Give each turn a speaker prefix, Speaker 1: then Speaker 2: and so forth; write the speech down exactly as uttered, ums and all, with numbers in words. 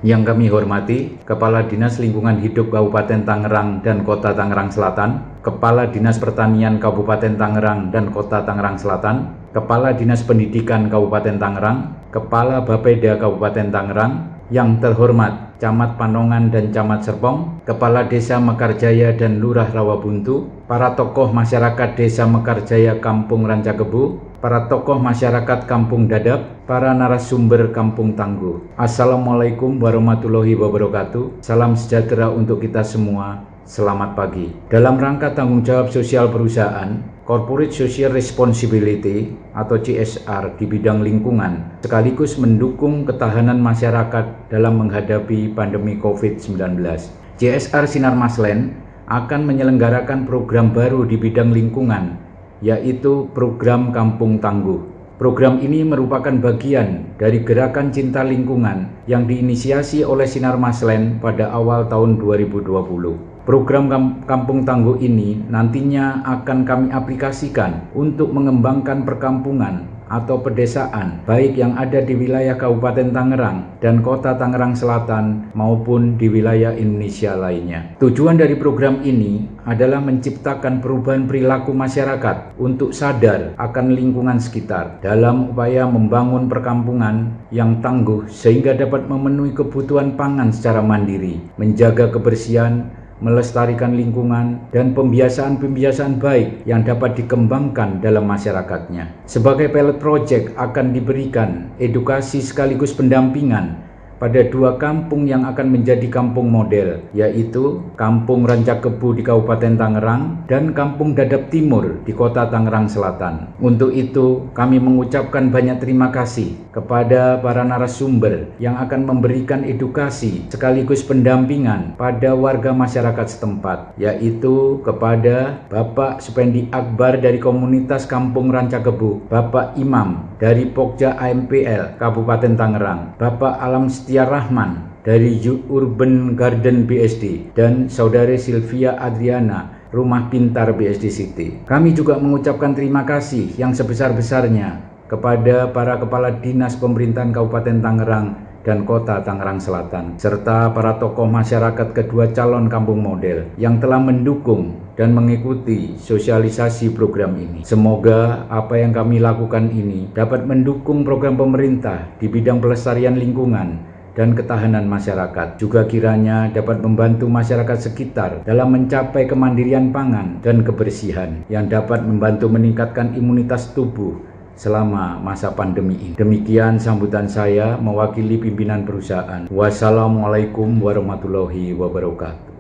Speaker 1: Yang kami hormati Kepala Dinas Lingkungan Hidup Kabupaten Tangerang dan Kota Tangerang Selatan, Kepala Dinas Pertanian Kabupaten Tangerang dan Kota Tangerang Selatan, Kepala Dinas Pendidikan Kabupaten Tangerang, Kepala Bapeda Kabupaten Tangerang, yang terhormat Camat Panongan dan Camat Serpong, Kepala Desa Mekarjaya dan Lurah Rawabuntu, para tokoh masyarakat Desa Mekarjaya Kampung Rancakebu, para tokoh masyarakat Kampung Dadap, para narasumber Kampung Tangguh. Assalamualaikum warahmatullahi wabarakatuh. Salam sejahtera untuk kita semua. Selamat pagi. Dalam rangka tanggung jawab sosial perusahaan, Corporate Social Responsibility atau C S R di bidang lingkungan, sekaligus mendukung ketahanan masyarakat dalam menghadapi pandemi COVID sembilan belas. C S R Sinar Maslen akan menyelenggarakan program baru di bidang lingkungan, yaitu program Kampung Tangguh. Program ini merupakan bagian dari gerakan cinta lingkungan yang diinisiasi oleh Sinar Maslen pada awal tahun dua ribu dua puluh. Program Kampung Tangguh ini nantinya akan kami aplikasikan untuk mengembangkan perkampungan atau pedesaan, baik yang ada di wilayah Kabupaten Tangerang dan Kota Tangerang Selatan maupun di wilayah Indonesia lainnya. Tujuan dari program ini adalah menciptakan perubahan perilaku masyarakat untuk sadar akan lingkungan sekitar dalam upaya membangun perkampungan yang tangguh sehingga dapat memenuhi kebutuhan pangan secara mandiri, menjaga kebersihan, melestarikan lingkungan, dan pembiasaan-pembiasaan baik yang dapat dikembangkan dalam masyarakatnya. Sebagai pilot project akan diberikan edukasi sekaligus pendampingan pada dua kampung yang akan menjadi kampung model, yaitu Kampung Rancakebu di Kabupaten Tangerang dan Kampung Dadap Timur di Kota Tangerang Selatan. Untuk itu, kami mengucapkan banyak terima kasih kepada para narasumber yang akan memberikan edukasi sekaligus pendampingan pada warga masyarakat setempat, yaitu kepada Bapak Supendi Akbar dari komunitas Kampung Rancakebu, Bapak Imam dari Pokja A M P L Kabupaten Tangerang, Bapak Alam Setia Rahman dari Urban Garden B S D, dan Saudari Sylvia Adriana Rumah Pintar B S D City. Kami juga mengucapkan terima kasih yang sebesar-besarnya kepada para kepala dinas pemerintahan Kabupaten Tangerang dan Kota Tangerang Selatan, serta para tokoh masyarakat kedua calon kampung model yang telah mendukung dan mengikuti sosialisasi program ini. Semoga apa yang kami lakukan ini dapat mendukung program pemerintah di bidang pelestarian lingkungan dan ketahanan masyarakat, juga kiranya dapat membantu masyarakat sekitar dalam mencapai kemandirian pangan dan kebersihan yang dapat membantu meningkatkan imunitas tubuh selama masa pandemi ini. Demikian sambutan saya mewakili pimpinan perusahaan. Wassalamualaikum warahmatullahi wabarakatuh.